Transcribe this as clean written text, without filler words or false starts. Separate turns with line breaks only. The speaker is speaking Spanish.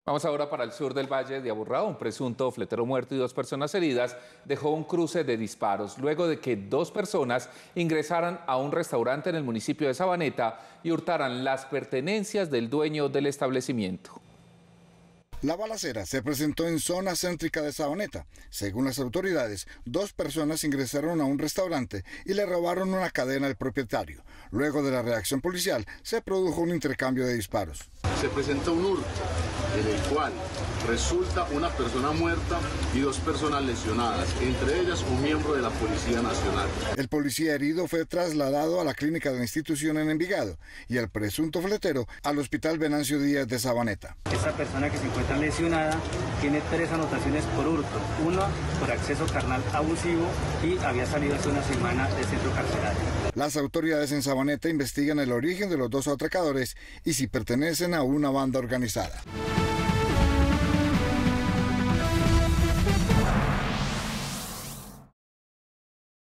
Vamos ahora para el sur del Valle de Aburrá. Un presunto fletero muerto y 2 personas heridas dejó un cruce de disparos luego de que 2 personas ingresaran a un restaurante en el municipio de Sabaneta y hurtaran las pertenencias del dueño del establecimiento.
La balacera se presentó en zona céntrica de Sabaneta. Según las autoridades, 2 personas ingresaron a un restaurante y le robaron una cadena al propietario. Luego de la reacción policial, se produjo un intercambio de disparos.
Se presenta un hurto en el cual resulta una persona muerta y 2 personas lesionadas, entre ellas un miembro de la Policía Nacional.
El policía herido fue trasladado a la clínica de la institución en Envigado y el presunto fletero al Hospital Venancio Díaz de Sabaneta.
Esta persona que se encuentra lesionada tiene 3 anotaciones por hurto, 1 por acceso carnal abusivo y había salido hace una semana del centro carcelario.
Las autoridades en Sabaneta investigan el origen de los 2 atracadores y si pertenecen a una banda organizada.